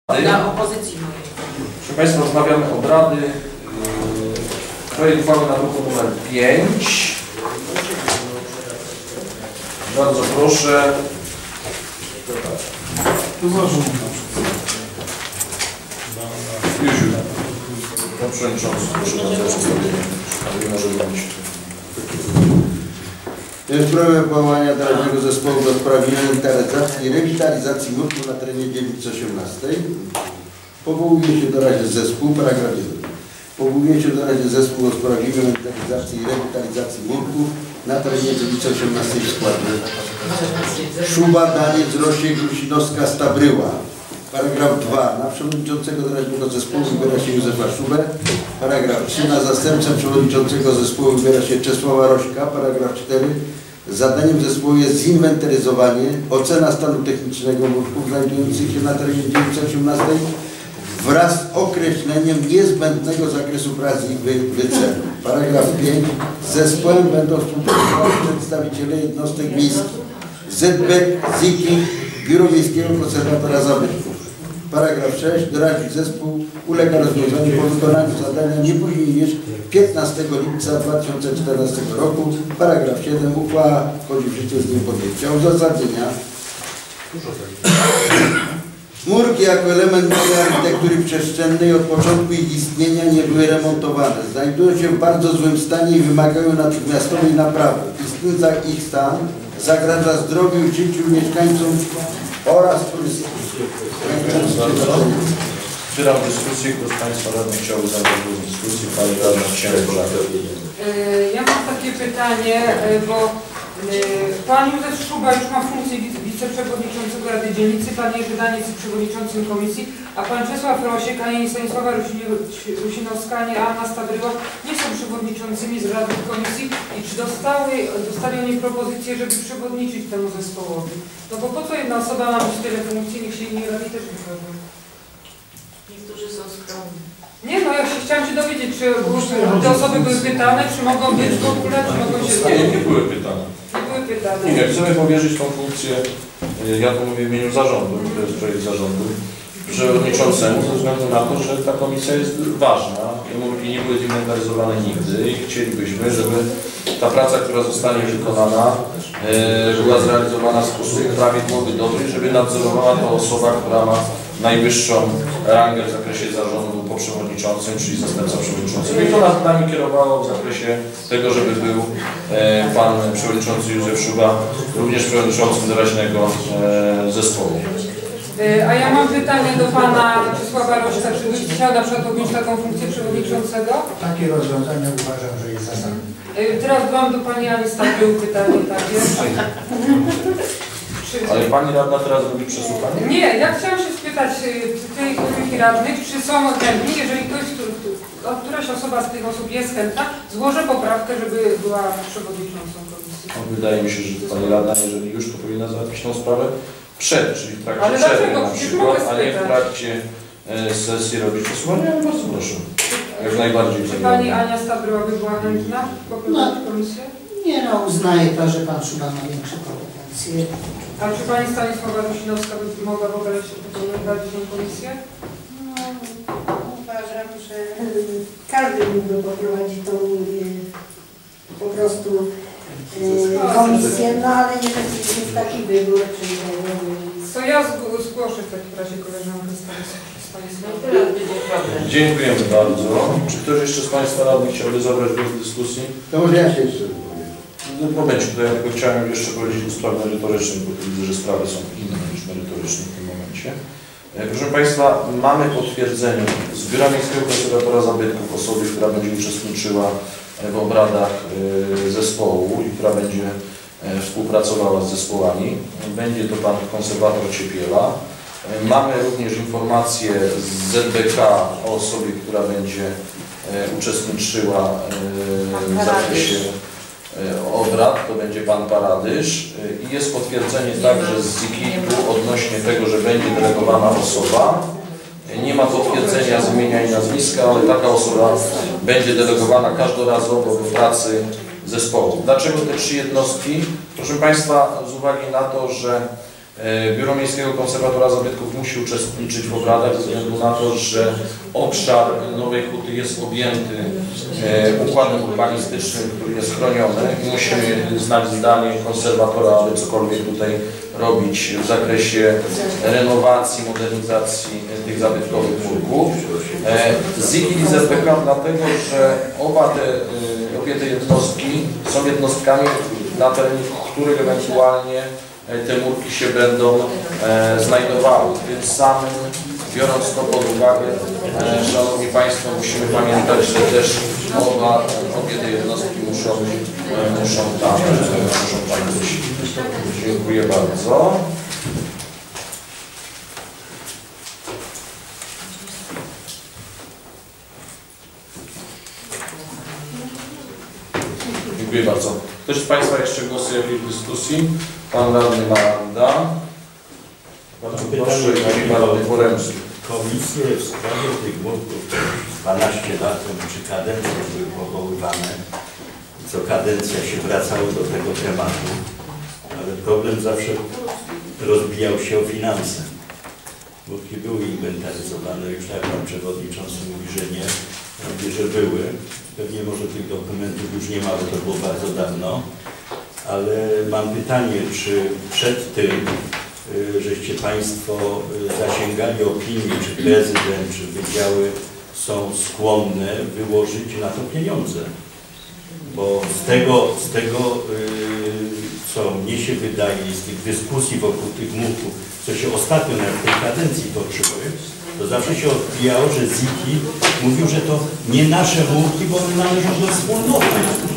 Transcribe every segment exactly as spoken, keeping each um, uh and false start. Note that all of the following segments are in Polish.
Dla opozycji mojej. Proszę Państwa, wznawiamy obrady. Projekt uchwały na druku numer pięć. Bardzo proszę. Tu zarząd. Już, już. Pan Przewodniczący, proszę bardzo o przedstawienie. Nie może robić. W sprawie powołania Doraźnego Zespołu do spraw inwentaryzacji i rewitalizacji murków na terenie dzielnicy osiemnastej powołuje się doraźny zespół, paragraf jeden. Powołuje się doraźny zespół do spraw inwentaryzacji i rewitalizacji murków na terenie dzielnicy osiemnastej w składzie Szuba, Daniec, Rosiek, Rusinowska, Stabryła. Paragraf dwa. Na przewodniczącego doraźnego zespołu wybiera się Józefa Szubę. Paragraf trzy. Na zastępcę przewodniczącego zespołu wybiera się Czesława Rośka. Paragraf cztery. Zadaniem zespołu jest zinwentaryzowanie, ocena stanu technicznego murków znajdujących się na terenie dzielnicy osiemnastej wraz z określeniem niezbędnego zakresu prac i wy, wycenu. Paragraf pięć. Z zespołem będą współpracować przedstawiciele jednostek miejskich, Z B K, Z I K I, Biuro Miejskiego Konserwatora Zabytków. Paragraf sześć. Doraźny zespół ulega rozwiązaniu po wykonaniu zadania nie później niż piętnastego lipca dwa tysiące czternastego roku. Paragraf siedem. Uchwała wchodzi w życie z dniem podjęcia. Uzasadnienia. Murki jako element nowej architektury przestrzennej od początku ich istnienia nie były remontowane. Znajdują się w bardzo złym stanie i wymagają natychmiastowej naprawy. Istniejący ich stan zagraża zdrowiu i życiu mieszkańcom oraz turystów. Otwieram dyskusję. Kto z Państwa radnych chciałby zabrać w dyskusji? Pani radna Księża. Ja mam takie pytanie, bo Pan Józef Szuba już ma funkcję wiceprzewodniczącego Rady Dzielnicy, Pan Jerzy Daniec jest przewodniczącym komisji, a Pan Czesław Rosiek, ani Stanisława Rusinowska, ani Anna Stabryła nie są przewodniczącymi z Rady Komisji i czy dostały, dostali oni propozycję, żeby przewodniczyć temu zespołowi? No bo po co jedna osoba ma mieć tyle funkcji, niech się inni radni też nie robią. Niektórzy są skromni. Nie no, ja się chciałam się dowiedzieć, czy te osoby były pytane, czy mogą być w ogóle, czy mogą się... Nie, nie były pytane. Nie były pytane. Nie, chcemy powierzyć tą funkcję, ja to mówię w imieniu zarządu, to jest projekt zarządu, przewodniczącemu ze względu na to, że ta komisja jest ważna i nie były zinwentaryzowane nigdy i chcielibyśmy, żeby ta praca, która zostanie wykonana, była zrealizowana w sposób prawidłowy, dobry, żeby nadzorowała to osoba, która ma najwyższą rangę w zakresie zarządu po przewodniczącym, czyli zastępca przewodniczącego. I to nas nami kierowało w zakresie tego, żeby był e, pan przewodniczący Józef Szuba, również przewodniczącym doraźnego e, zespołu. A ja mam pytanie do pana Czesława Rośka, czy byś chciał na przykład objąć taką funkcję przewodniczącego? Takie rozwiązania uważam, że jest zasadne. Teraz mam do pani Ani Stabrył pytanie takie. Ale pani radna teraz robi przesłuchanie? Nie, ja chciałam się spytać tych, tych radnych, czy są chętni, jeżeli ktoś, któraś osoba z tych osób jest chętna, złożę poprawkę, żeby była przewodniczącą komisji. No, wydaje mi się, że pani radna, jeżeli już, to powinna załatwić tą sprawę przed, czyli w trakcie ale przerwy dlaczego? na przykład, a nie w trakcie e, sesji robić przesłuchanie. Ja bardzo proszę. Jak najbardziej. Czy pani Ania Stabryła by była chętna poprowadzić no, komisję? Nie no, uznaję to, że pan Szuba ma większe kompetencje. A czy pani Stanisława Rusinowska by mogła w ogóle się prowadzić tę komisję? No, uważam, że każdy mógłby poprowadzić tą po prostu e, komisję, no ale jeżeli jest taki wybór, czy to ja zgłoszę w takim razie koleżankę z Państwa. Dziękujemy bardzo. Czy ktoś jeszcze z Państwa radnych chciałby zabrać głos w dyskusji? To może ja się jeszcze wypowiem. No, momencie, to ja tylko chciałem jeszcze powiedzieć o sprawie merytorycznej, bo widzę, że sprawy są inne niż merytoryczne w tym momencie. Proszę Państwa, mamy potwierdzenie z Biura Miejskiego Konserwatora Zabytków osoby, która będzie uczestniczyła w obradach zespołu i która będzie współpracowała z zespołami. Będzie to pan konserwator Ciepiela. Mamy również informację z Z B K o osobie, która będzie uczestniczyła w zakresie obrad, to będzie pan Paradysz i jest potwierdzenie także z Z I K I-u odnośnie tego, że będzie delegowana osoba. Nie ma potwierdzenia z imienia i nazwiska, ale taka osoba będzie delegowana każdorazowo do pracy zespołu. Dlaczego te trzy jednostki? Proszę Państwa, z uwagi na to, że Biuro Miejskiego Konserwatora Zabytków musi uczestniczyć w obradach ze względu na to, że obszar Nowej Huty jest objęty układem urbanistycznym, który jest chroniony i musimy znać zdanie konserwatora, aby cokolwiek tutaj robić w zakresie renowacji, modernizacji tych zabytkowych murków. ZIKI i Z B K dlatego, że oba te, obie te jednostki są jednostkami, na terenie których ewentualnie te murki się będą e, znajdowały, więc samym, biorąc to pod uwagę, e, Szanowni Państwo, musimy pamiętać, że też oba, obie te jednostki muszą, e, muszą tam, e, muszą tam być. Dziękuję bardzo. Dziękuję bardzo. Ktoś z Państwa jeszcze głosuje w jakiejś dyskusji? Pan radny Maranda. Bardzo proszę, Pani radny Poremski. Komisje w sprawie tych murków dwanaście lat czy kadencje były powoływane. Co kadencja się wracało do tego tematu. Ale problem zawsze rozbijał się o finanse. Murki były inwentaryzowane, już tak Pan Przewodniczący mówi, że nie. Ja mówię, że były. Pewnie może tych dokumentów już nie ma, bo to było bardzo dawno. Ale mam pytanie, czy przed tym, y, żeście Państwo y, zasięgali opinii, czy prezydent, czy wydziały są skłonne wyłożyć na to pieniądze? Bo z tego, z tego y, co mnie się wydaje, z tych dyskusji wokół tych murków, co się ostatnio w tej kadencji toczyły, to zawsze się odbijało, że ZIKI mówił, że to nie nasze murki, bo one należą do wspólnoty.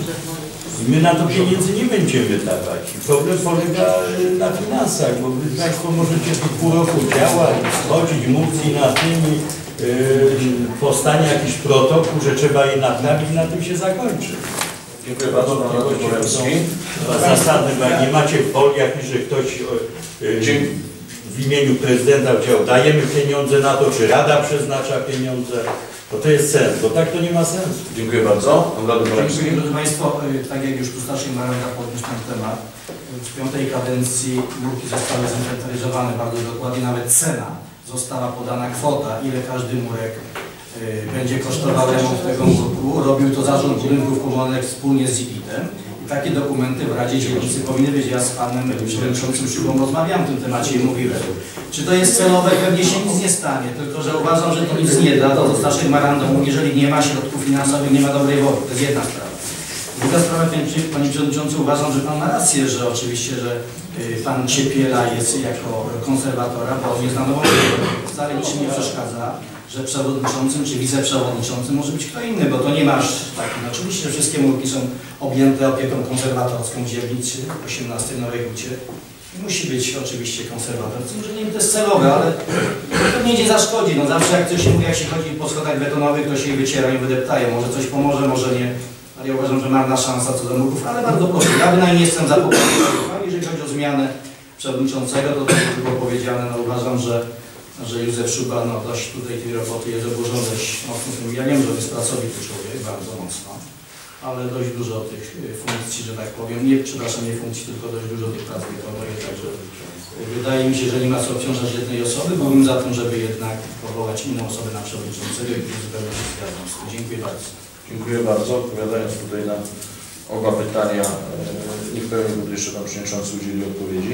I my na to pieniędzy nie będziemy dawać. I problem polega na finansach, bo wy Państwo możecie tu pół roku działać, schodzić, mówić i na tym yy, powstanie jakiś protokół, że trzeba je naprawić, na tym się zakończy. Dziękuję bardzo, Pan radny Poremski. Zasady, bo jak nie macie w foliach, że ktoś yy, w imieniu prezydenta chciał, dajemy pieniądze na to, czy Rada przeznacza pieniądze, to to jest sens, bo tak to nie ma sensu. Dziękuję bardzo. Pan radny Poremski. Drodzy Państwo, tak jak już tu starszy Maranda podniósł ten temat, w piątej kadencji murki zostały zinwentaryzowane bardzo dokładnie, nawet cena została podana, kwota, ile każdy murek y, będzie kosztował remont tego murku. Robił to Zarząd Budynków Komunalnych wspólnie z ZIKIT-em. Takie dokumenty w Radzie Dzielnicy powinny być. Ja z Panem Przewodniczącym Szubą rozmawiałem w tym temacie i mówiłem. Czy to jest celowe? Pewnie się nic nie stanie, tylko że uważam, że to nic nie da. To z naszych Marandą mówi, jeżeli nie ma środków finansowych, nie ma dobrej woli. To jest jedna sprawa. Druga sprawa, Panie Przewodniczący, uważam, że Pan ma rację, że oczywiście, że Pan Ciepiela jest jako konserwatora, bo on jest na nową. Wcale niczym nie przeszkadza, że przewodniczącym czy wiceprzewodniczącym może być kto inny, bo to nie masz takiej. No, oczywiście wszystkie murki są objęte opieką konserwatorską w dzielnicy osiemnastej Nowej Hucie. Musi być oczywiście konserwator. Może nie to jest celowe, ale to nie zaszkodzi. No zawsze jak coś się mówi, jak się chodzi po schodach betonowych, to się je wyciera i wydeptają. Może coś pomoże, może nie. Ale ja uważam, że marna szansa co do murków, ale bardzo proszę. Ja bynajmniej nie jestem za poparciem. Jeżeli chodzi o zmianę przewodniczącego, to tak jak było powiedziane, no uważam, że że Józef Szuba no, dość tutaj tej roboty jest obłożony dość mocno. Ja wiem, że to jest pracowity człowiek, bardzo mocno, ale dość dużo tych funkcji, że tak powiem, nie, przepraszam, nie funkcji, tylko dość dużo tych prac wykonuje, także wydaje mi się, że nie ma co obciążać jednej osoby, byłbym za tym, żeby jednak powołać inną osobę na przewodniczącego i zupełnie się zgadzam z tym. Dziękuję bardzo. Dziękuję bardzo. Odpowiadając tutaj na oba pytania, nie w pełni będę jeszcze Pan Przewodniczący udzielił odpowiedzi.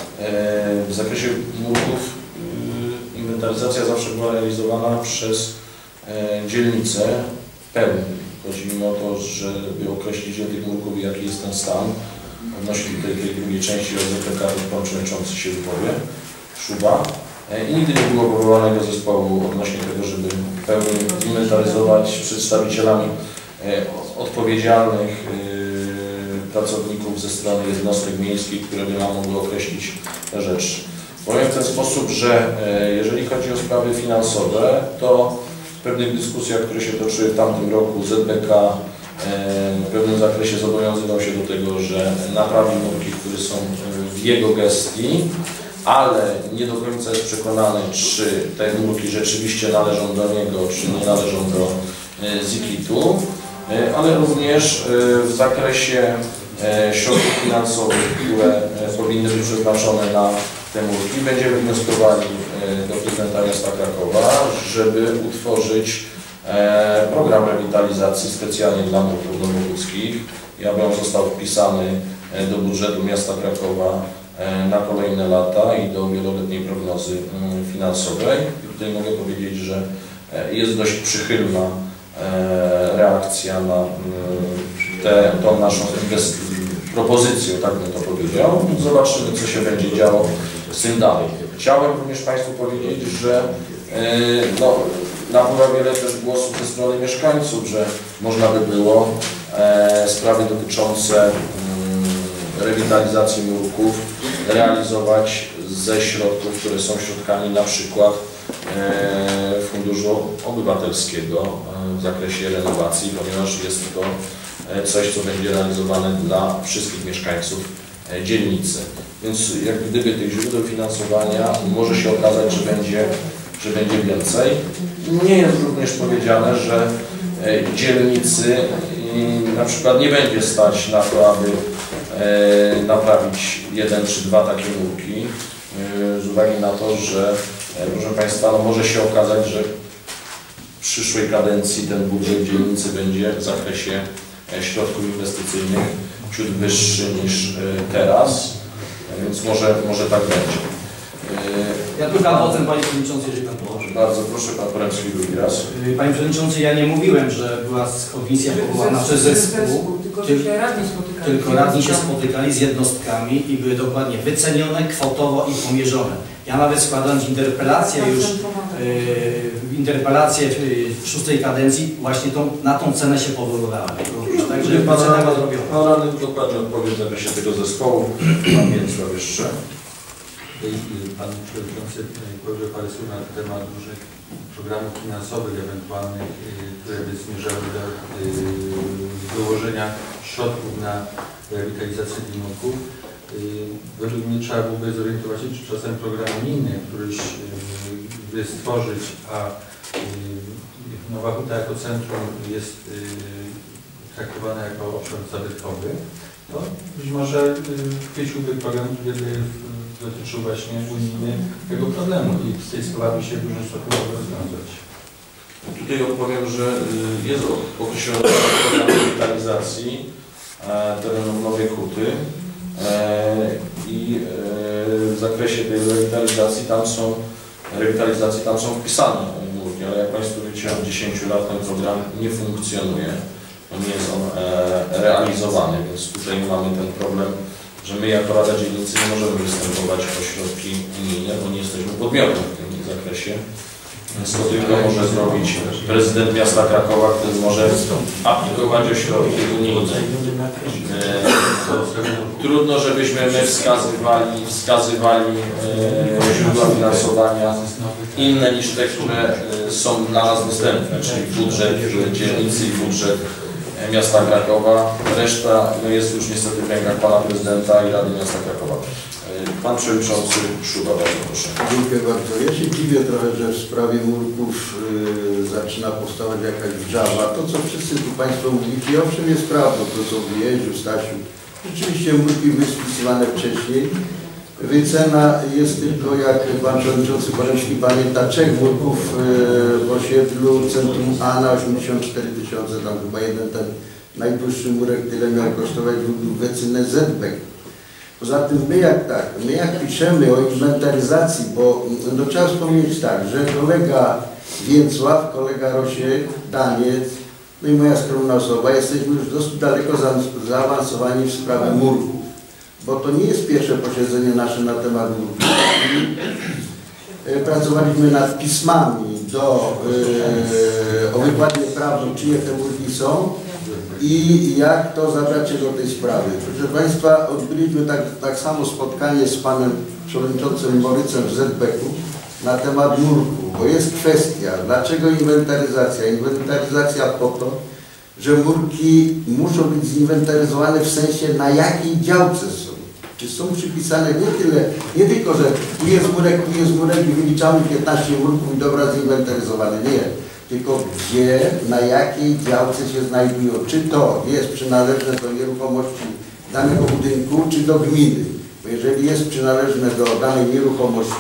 W zakresie murków inwentaryzacja zawsze była realizowana przez e, dzielnicę w pełni. Chodzi mi o to, żeby określić ile tych murków i jaki jest ten stan. Odnośnie tej, tej drugiej części O Z P K Pan Przewodniczący się wypowie, Szuba. E, I nigdy nie było powołanego zespołu odnośnie tego, żeby w pełni inwentaryzować przedstawicielami e, odpowiedzialnych e, pracowników ze strony jednostek miejskich, które by nam mogły określić te rzeczy. Powiem w ten sposób, że e, jeżeli chodzi o sprawy finansowe, to w pewnych dyskusjach, które się toczyły w tamtym roku, Z B K e, w pewnym zakresie zobowiązywał się do tego, że naprawi murki, które są w jego gestii, ale nie do końca jest przekonany, czy te murki rzeczywiście należą do niego, czy nie należą do e, ZIKIT-u, e, ale również e, w zakresie e, środków finansowych, które e, powinny być przeznaczone na te murki. Będziemy wnioskowali do prezydenta miasta Krakowa, żeby utworzyć program rewitalizacji specjalnie dla murków nowogódzkich. Ja bym został wpisany do budżetu miasta Krakowa na kolejne lata i do wieloletniej prognozy finansowej. I tutaj mogę powiedzieć, że jest dość przychylna reakcja na tę tą naszą propozycję, tak bym to powiedział. Zobaczymy, co się będzie działo z tym dalej. Chciałem również Państwu powiedzieć, że no, napływa wiele też głosów ze strony mieszkańców, że można by było sprawy dotyczące rewitalizacji murków realizować ze środków, które są środkami na przykład Funduszu Obywatelskiego w zakresie renowacji, ponieważ jest to coś, co będzie realizowane dla wszystkich mieszkańców dzielnicy. Więc jak gdyby tych źródeł finansowania może się okazać, że będzie, że będzie więcej. Nie jest również powiedziane, że dzielnicy na przykład nie będzie stać na to, aby naprawić jeden czy dwa takie murki, z uwagi na to, że proszę Państwa, no może się okazać, że w przyszłej kadencji ten budżet dzielnicy będzie w zakresie środków inwestycyjnych ciut wyższy niż teraz, więc może, może tak będzie. Ja tylko ocen, Panie Przewodniczący, jeżeli Pan pomoże. Bardzo proszę, Pan Poremski drugi raz. Panie Przewodniczący, ja nie mówiłem, że była komisja powołana przez zespół, tylko, tyl, że radni spotykali. tylko radni się spotykali z jednostkami i były dokładnie wycenione, kwotowo i pomierzone. Ja nawet składając interpelację już, yy, interpelację w szóstej kadencji, właśnie tą, na tą cenę się powoływałem. Także Pan cena była zrobiona. Pan radny dokładnie odpowie w zakresie tego zespołu. Pan Mieczysław jeszcze. Pan Przewodniczący powiedział parę słów na temat różnych programów finansowych ewentualnych, które by zmierzały do wyłożenia środków na rewitalizację murków. Według mnie trzeba byłoby zorientować się, czy czasem program unijny, któryś by stworzyć, a Nowa Huta jako centrum jest traktowana jako obszar zabytkowy, to być może chwyciłby program, który by dotyczył właśnie unijny tego problemu i z tej sprawy się w dużym stopniu mogło rozwiązać. Tutaj odpowiem, że jest określony program rewitalizacji terenów Nowej Huty i w zakresie tej rewitalizacji tam są, rewitalizacji tam są wpisane murki, ale jak Państwo wiecie, od dziesięciu lat ten program nie funkcjonuje, nie jest on realizowany, więc tutaj mamy ten problem, że my jako Rada Dzielnicy nie możemy występować o środki unijne, bo nie jesteśmy podmiotem w tym zakresie. Więc to tylko może zrobić prezydent miasta Krakowa, który może aplikować o środki unijne. E, trudno, żebyśmy my wskazywali, wskazywali e, źródła finansowania inne niż te, które są dla nas dostępne, czyli budżet dzielnicy i budżet miasta Krakowa. Reszta no, jest już niestety w rękach Pana Prezydenta i Rady Miasta Krakowa. Pan Przewodniczący Szuba, bardzo proszę. Dziękuję bardzo. Ja się dziwię trochę, że w sprawie murków yy, zaczyna powstawać jakaś wrzawa. To, co wszyscy tu Państwo mówicie, owszem jest prawdą, to co wyjeździł Stasiu. Rzeczywiście murki były spisywane wcześniej. Wycena jest tylko, jak Pan Przewodniczący Poremski pamięta, trzech murków yy, w osiedlu Centrum A na osiemdziesiąt cztery tysiące, tam chyba jeden ten najdłuższy murek tyle miał kosztować w wycenę Z B K. Poza tym my jak tak, my jak piszemy o inwentaryzacji, bo no, trzeba wspomnieć tak, że kolega Więcław, kolega Rosiek, Daniec, no i moja skromna osoba, jesteśmy już dosyć daleko za, zaawansowani w sprawę murków, bo to nie jest pierwsze posiedzenie nasze na temat murków. Pracowaliśmy nad pismami do, yy, o wykładzie prawnym, czyje te murki są i jak to zabrać się do tej sprawy. Proszę Państwa, odbyliśmy tak, tak samo spotkanie z Panem Przewodniczącym Morycem w Z B K u na temat murku, bo jest kwestia, dlaczego inwentaryzacja? Inwentaryzacja po to, że murki muszą być zinwentaryzowane w sensie, na jakiej działce są. Czy są przypisane nie tyle, nie tylko, że tu jest murek, tu jest murek i wyliczamy piętnaście murków i dobra zinwentaryzowane. Nie. Tylko gdzie, na jakiej działce się znajdują. Czy to jest przynależne do nieruchomości danego budynku, czy do gminy. Bo Jeżeli jest przynależne do danej nieruchomości,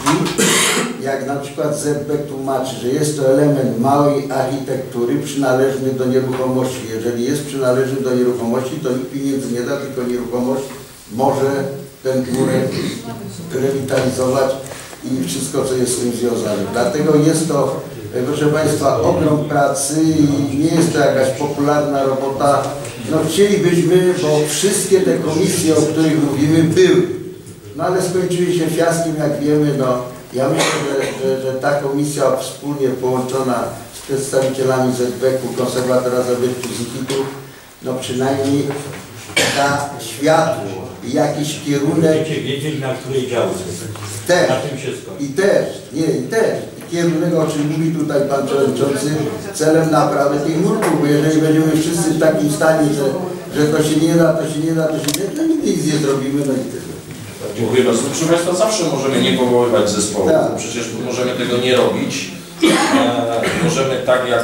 jak na przykład Z B tłumaczy, że jest to element małej architektury przynależny do nieruchomości. Jeżeli jest przynależny do nieruchomości, to nikt pieniędzy nie da, tylko nieruchomość może ten murek rewitalizować i wszystko, co jest z tym związane. Dlatego jest to, proszę Państwa, ogrom pracy i nie jest to jakaś popularna robota. No chcielibyśmy, bo wszystkie te komisje, o których mówimy, były. No ale skończyły się fiaskiem, jak wiemy. No, ja myślę, że, że, że ta komisja wspólnie połączona z przedstawicielami Z B K-u, konserwatora zabytków z I K I-u, no przynajmniej da światło i jakiś kierunek. Będziecie wiedzieli, na której działce. Też. Na tym się skończy. I też, nie, i też. Kierunek, o czym mówi tutaj Pan Przewodniczący, celem naprawy tych nurków, bo jeżeli będziemy wszyscy w takim stanie, że, że to się nie da, to się nie da, to się nie da, to nigdy nic nie zrobimy, no i tyle. Dziękuję bardzo. Proszę Państwa, zawsze możemy nie powoływać zespołu. Tak. Przecież możemy tego nie robić. E, możemy tak jak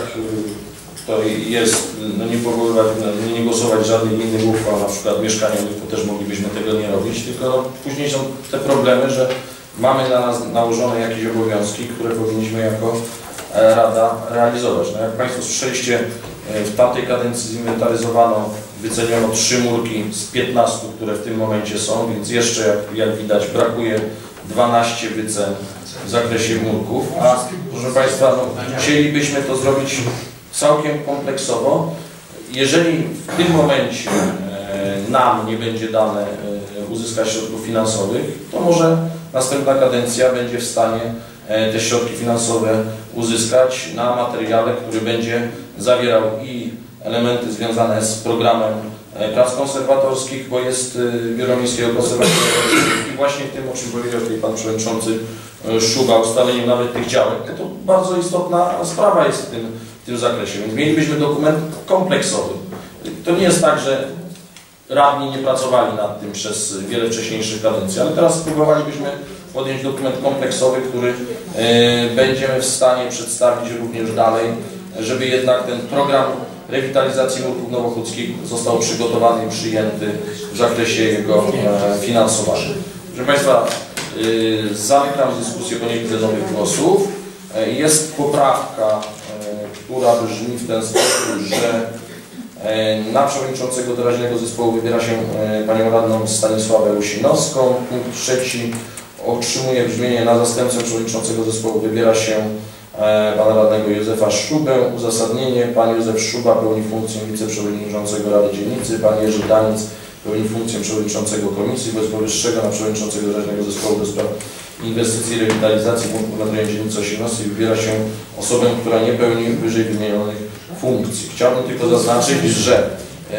to jest, no nie powoływać, no nie głosować żadnych innych uchwał, na przykład mieszkaniowych, to też moglibyśmy tego nie robić, tylko no, później są te problemy, że mamy na nas nałożone jakieś obowiązki, które powinniśmy jako Rada realizować. No jak Państwo słyszeliście, w tamtej kadencji zinwentaryzowano, wyceniono trzy murki z piętnastu, które w tym momencie są, więc jeszcze jak, jak widać brakuje dwanaście wycen w zakresie murków, a proszę Państwa, no, chcielibyśmy to zrobić całkiem kompleksowo. Jeżeli w tym momencie e, nam nie będzie dane e, uzyskać środków finansowych, to może następna kadencja będzie w stanie e, te środki finansowe uzyskać na materiale, który będzie zawierał i elementy związane z programem e, prac konserwatorskich, bo jest e, Biuro Miejskiego Konserwatora i właśnie w tym, o czym powiedział tutaj Pan Przewodniczący e, Szuba, ustaleniu nawet tych działek, to, to bardzo istotna sprawa jest w tym, w tym zakresie, więc mielibyśmy dokument kompleksowy. To nie jest tak, że radni nie pracowali nad tym przez wiele wcześniejszych kadencji, ale teraz spróbowalibyśmy podjąć dokument kompleksowy, który y, będziemy w stanie przedstawić również dalej, żeby jednak ten program rewitalizacji murków nowochódzkich został przygotowany i przyjęty w zakresie jego e, finansowania. Proszę Państwa, y, zamykam dyskusję, bo nie widzę nowych głosów. Y, jest poprawka, która brzmi w ten sposób, że na przewodniczącego doraźnego zespołu wybiera się panią radną Stanisławę Usinowską. Punkt trzeci otrzymuje brzmienie: na zastępcę przewodniczącego zespołu wybiera się pana radnego Józefa Szubę. Uzasadnienie: pan Józef Szuba pełni funkcję wiceprzewodniczącego Rady Dzielnicy, pan Jerzy Daniec pełni funkcję przewodniczącego komisji. Wobec powyższego na przewodniczącego doraźnego zespołu do spraw inwestycji i rewitalizacji punktów na terenie dzielnicy osiemnastej wybiera się osobę, która nie pełni wyżej wymienionych funkcji. Chciałbym tylko zaznaczyć, że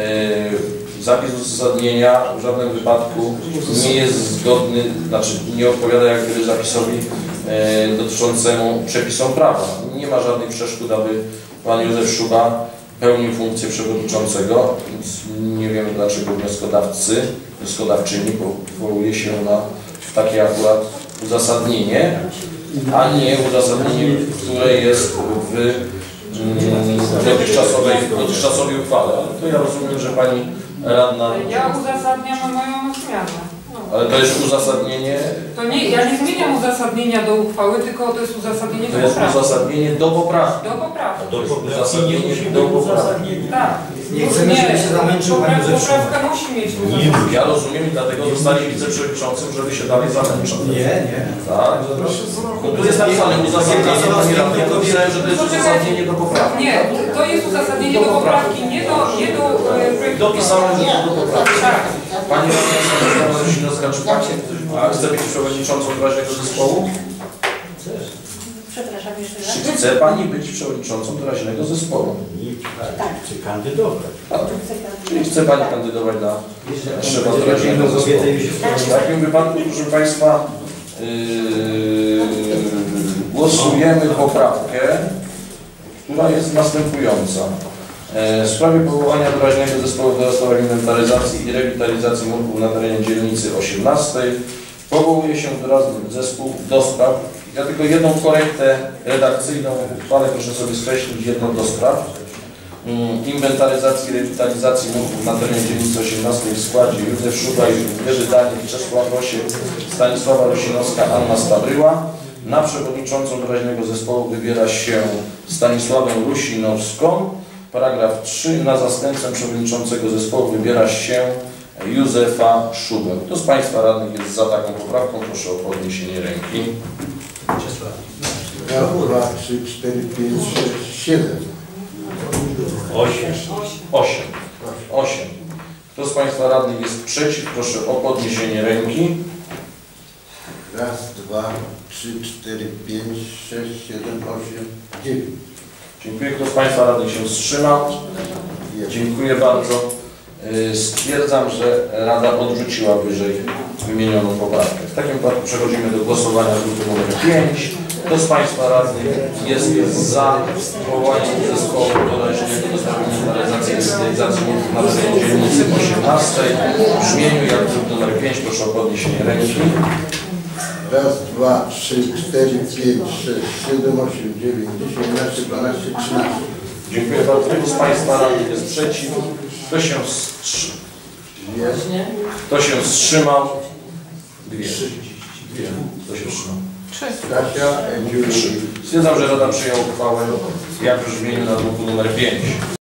e, zapis uzasadnienia w żadnym wypadku nie jest zgodny, znaczy nie odpowiada jak gdyby zapisowi e, dotyczącemu przepisom prawa. Nie ma żadnych przeszkód, aby pan Józef Szuba pełnił funkcję przewodniczącego, więc nie wiemy dlaczego wnioskodawcy, wnioskodawczyni powołuje się na takie akurat uzasadnienie, a nie uzasadnienie, które jest w mm, dotychczasowej, dotychczasowej uchwale. Ale to ja rozumiem, że pani radna... Ja uzasadniam moją zmianę. Ale to jest uzasadnienie... To nie, ja nie zmieniam uzasadnienia do uchwały, tylko to jest uzasadnienie To do jest poprawki. uzasadnienie do poprawki. Do poprawki. Do Uzasadnienie do poprawki. Tak. Nie chcemy, żeby się zamęczył pani poprawka, Józef Szuba. poprawka musi mieć uzasadnienie. Ja rozumiem i dlatego zostali wiceprzewodniczącym, żeby się dalej zamęczał. Nie, nie. Tak? No tu jest napisane uzasadnienie, pani radna. Ja myślałem, że to jest uzasadnienie do poprawki. Nie, to jest uzasadnienie do poprawki, nie do, nie do e, projektu. Dopisałem, że to do poprawki. Tak. Pani radna Rusinowska, czy pani chce być przewodniczącą doraźnego zespołu? Przepraszam jeszcze Czy raz. chce pani być przewodniczącą doraźnego zespołu? Tak. Czy kandydować? Czyli chce pani kandydować na szefa doraźnego zespołu? W takim wypadku, proszę państwa, yy, głosujemy poprawkę, która jest następująca. W sprawie powołania doraźnego zespołu do spraw inwentaryzacji i rewitalizacji murków na terenie dzielnicy osiemnastej powołuje się doraźny zespół do spraw. Ja tylko jedną korektę redakcyjną w uchwale proszę sobie skreślić, jedno do spraw. mm, inwentaryzacji i rewitalizacji murków na terenie dzielnicy osiemnastej w składzie Józef Szubaj, Jerzy Daniel, Czesław Rosiek, Stanisława Rusinowska, Anna Stabryła. Na przewodniczącą doraźnego zespołu wybiera się Stanisławę Rusinowską. Paragraf trzy. Na zastępcę przewodniczącego zespołu wybiera się Józefa Szubę. Kto z Państwa radnych jest za taką poprawką? Proszę o podniesienie ręki. Raz, dwa, trzy, cztery, pięć, sześć, siedem. Osiem. Osiem. Osiem. Kto z Państwa radnych jest przeciw? Proszę o podniesienie ręki. Raz, dwa, trzy, cztery, pięć, sześć, siedem, osiem, dziewięć. Dziękuję. Kto z Państwa radnych się wstrzymał? Dziękuję bardzo. Yy, Stwierdzam, że Rada odrzuciła wyżej wymienioną poprawkę. W takim wypadku przechodzimy do głosowania grupy numer pięć. Kto z Państwa radnych jest, jest za powołaniem zespołu doraźnego do spraw inwentaryzacji i rewitalizacji murków na terenie dzielnicy osiemnastej w brzmieniu jak grup numer pięć? Proszę o podniesienie ręki. Raz, dwa, trzy, cztery, pięć, sześć, siedem, osiem, dziewięć, dziesięć, jedenaście, dwanaście, trzynaście. Dziękuję bardzo. Kto z Państwa radnych jest przeciw? Kto się wstrzymał? Kto się wstrzymał? Dwie. Dwie. Kto się wstrzymał? Kasia, Edziu, Trzy. Stwierdzam, że Rada przyjęła uchwałę jak w brzmieniu na druku numer pięć.